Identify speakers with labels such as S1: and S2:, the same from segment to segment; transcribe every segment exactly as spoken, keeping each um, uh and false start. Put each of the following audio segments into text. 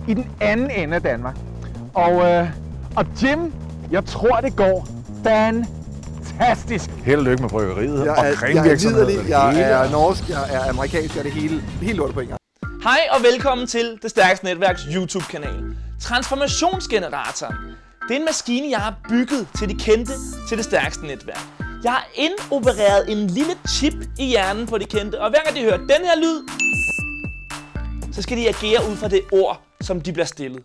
S1: i den anden ende af Danmark. Og, øh, og Jim, jeg tror det går fantastisk. Held og lykke med bryggeriet
S2: jeg
S1: og kringvirksomheden.
S2: Jeg er liderlig, jeg er norsk, jeg er amerikansk, jeg er det hele, helt lortet på en gang.
S3: Hej og velkommen til Det Stærkeste Netværks YouTube-kanal. Transformationsgeneratoren. Det er en maskine, jeg har bygget til de kendte til Det Stærkeste Netværk. Jeg har indopereret en lille chip i hjernen på de kendte, og hver gang de hører den her lyd, så skal de agere ud fra det ord, som de bliver stillet.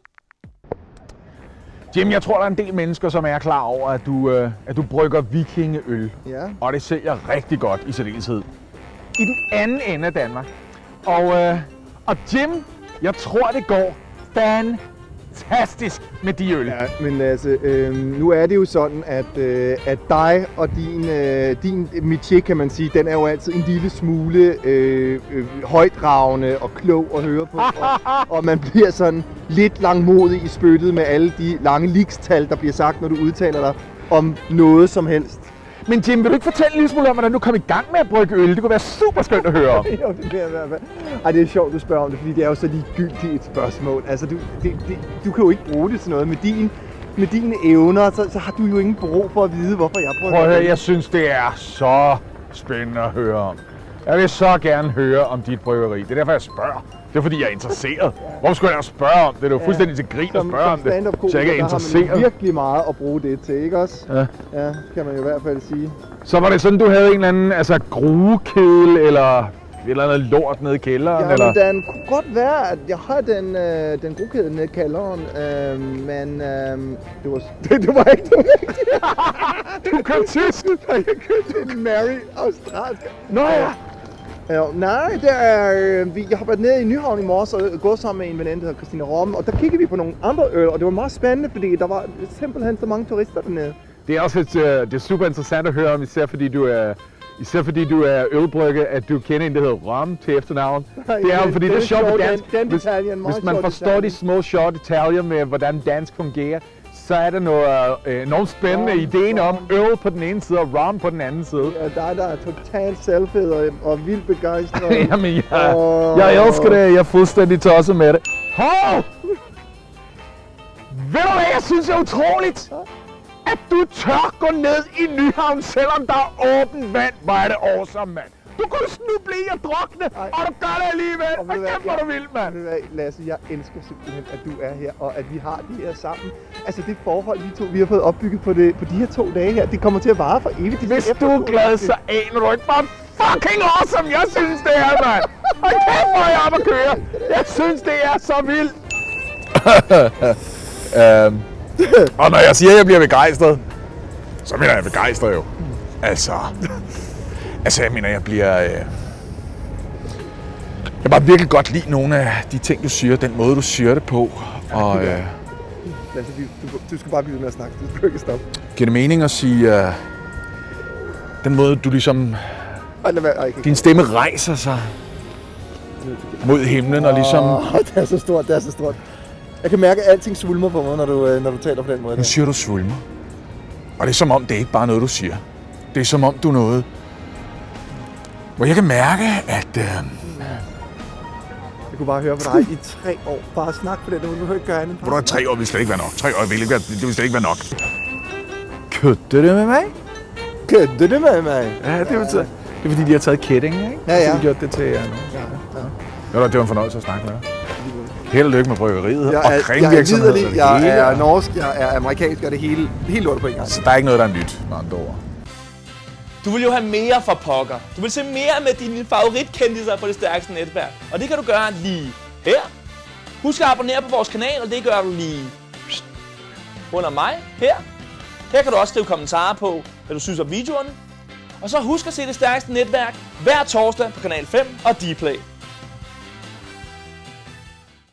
S1: Jim, jeg tror, der er en del mennesker, som er klar over, at du, øh, at du brygger vikingeøl.
S2: Ja. Og
S1: det sælger rigtig godt i særdeleshed i den anden ende af Danmark. Og, øh, og Jim, jeg tror, det går fantastisk med de øl.
S2: Ja, men altså, øh, nu er det jo sådan, at, øh, at dig og din, øh, din métier, kan man sige, den er jo altid en lille smule øh, øh, højdragende og klog at høre på. Og, og man bliver sådan lidt langmodig i spyttet med alle de lange likstal, der bliver sagt, når du udtaler dig om noget som helst.
S1: Men Jim, vil du ikke fortælle en lille smule om, hvordan du kom i gang med at brygge øl? Det kunne være super skønt at høre om.
S2: Jo, det bliver i hvert fald. Ej, det er sjovt, du spørger om det, fordi det er jo så ligegyldigt et spørgsmål. Altså, du, det, det, du kan jo ikke bruge det til noget. Med, din, med dine evner, så, så har du jo ingen brug for at vide, hvorfor jeg prøver.
S1: Prøv at høre, jeg synes, det er så spændende at høre om. Jeg vil så gerne høre om dit bryggeri. Det er derfor, jeg spørger. Det er fordi, jeg er interesseret. Hvorfor skulle jeg spørge om det? Det er jo fuldstændig til grin at spørge om det, så jeg ikke er interesseret.
S2: Der har man virkelig meget at bruge det til, ikke også? Ja. Ja, kan man jo i hvert fald sige.
S1: Så var det sådan, du havde en eller anden altså, gruekedel eller et eller andet lort nede i kælderen?
S2: Ja,
S1: eller?
S2: Men den kunne godt være, at jeg har den, øh, den gruekedel nede i kælderen, øh, men øh, det, var, det, det var ikke det rigtigt.
S1: Du kan tysk!
S2: Jeg købte en Mary australsk.
S1: Nå ja!
S2: Ja, nej, det er, vi, jeg har været nede i Nyhavn i morges og gået sammen med en veninde, der hedder Christine Romme, og der kiggede vi på nogle andre øl, og det var meget spændende, fordi der var simpelthen så mange turister dernede.
S1: Det er også et, det er super interessant at høre om, især fordi du er, især fordi du er ølbrygge, at du kender en, der hedder Rom til efternavn. Det er jo fordi, det er sjovt med dansk.
S2: Den, den
S1: hvis,
S2: detaljen,
S1: hvis man forstår detaljen. De små sjove detaljer med, hvordan dansk fungerer, så er der noget øh, enormt spændende rom, ideen rom. om øl på den ene side og rom på den anden side.
S2: Ja, der er der totalt selvfed og, og vildt begejstret.
S1: Jamen, jeg, oh. jeg elsker det. Jeg er fuldstændig tosset med det. Hov! Ved du hvad, jeg synes er utroligt? At du tør gå ned i Nyhavn, selvom der er åbent vand. Hvor er det awesome, mand. Du kunne snuble i og drukne, Ej. og du gør det alligevel. Og kæft, hvor du vil, mand.
S2: Ved du hvad, Lasse, jeg elsker simpelthen, at du er her, og at vi har det her sammen. Altså det forhold, vi to vi har fået opbygget på, det, på de her to dage her, det kommer til at vare for evigt.
S1: Hvis du er glad, så aner du ikke, hvor fucking awesome jeg synes, det er, mand. Og kæft, hvor jeg er oppe at køre. Jeg synes, det er så vildt. um. Og når jeg siger, at jeg bliver begejstret, så mener jeg begejstret jo. Altså, altså jeg mener, jeg bliver... Øh... Jeg kan bare virkelig godt lide nogle af de ting, du siger, den måde, du siger det på. Og, øh...
S2: Lasse, du, du skal bare blive med at snakke, du skal ikke stoppe.
S1: Giver det mening at sige, øh... den måde, du ligesom...
S2: Ej, lad være. Ej,
S1: din stemme rejser sig mod himlen og ligesom...
S2: Åh, det er så stort, det er så stort. Jeg kan mærke, at alting svulmer på mig, når du, når du taler på den måde.
S1: Nu siger du svulmer. Og det er som om, det er ikke bare noget, du siger. Det er som om, du er noget, hvor jeg kan mærke, at... Øh...
S2: Jeg kunne bare høre på dig i tre år. Bare snak på det, du behøver ikke gøre andet.
S1: Hvor der tre år vil slet ikke være nok. Tre år vil ikke være, det vil slet ikke være nok. Kødder det med mig?
S2: Kødder det med mig?
S1: Ja, det er, det er fordi, de har taget Ketting, ikke?
S2: Ja, ja.
S1: Så de gjort det til jer nu. Ja, ja. Det var en fornøjelse at snakke med dig. Held og lykke med bryggeriet
S2: jeg
S1: og kringvirksomheden.
S2: Jeg er liderlig, jeg er norsk, jeg er amerikansk, og det hele helt lortet på en gang.
S1: Så der er ikke noget, der er nyt med andre ord.
S3: Du vil jo have mere for pokker. Du vil se mere med dine favoritkendiser på Det Stærkeste Netværk. Og det kan du gøre lige her. Husk at abonnere på vores kanal, og det gør du lige under mig her. Her kan du også skrive kommentarer på, hvad du synes om videoerne. Og så husk at se Det Stærkeste Netværk hver torsdag på Kanal fem og Dplay.